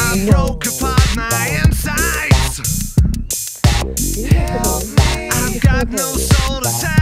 I broke apart my insides. I've got no soul to tell.